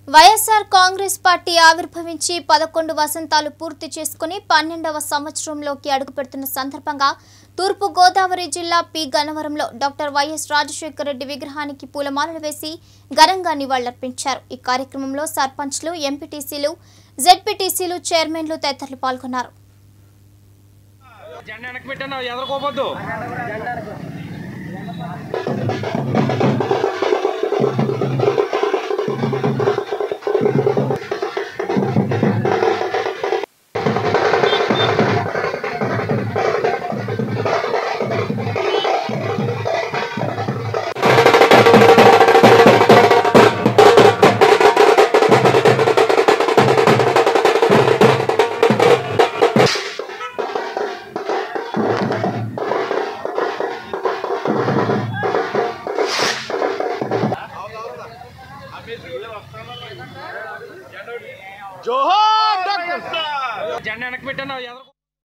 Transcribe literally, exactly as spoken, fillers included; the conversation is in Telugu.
వైఎస్ఆర్ కాంగ్రెస్ పార్టీ ఆవిర్భవించి పదకొండు వసంతాలు పూర్తి చేసుకుని పన్నెండవ సంవత్సరంలోకి అడుగుపెడుతున్న సందర్భంగా తూర్పు గోదావరి జిల్లా పి గన్నవరంలో డాక్టర్ వైఎస్ రాజశేఖర రెడ్డి విగ్రహానికి పూలమాలలు వేసి ఘనంగా నివాళులర్పించారు। ఈ కార్యక్రమంలో సర్పంచ్లు, ఎంపీటీసీలు, జెడ్పీటీసీలు, చైర్మన్లు తదితరులు పాల్గొన్నారు। जोहार डॉक्टर साहब जन्नत में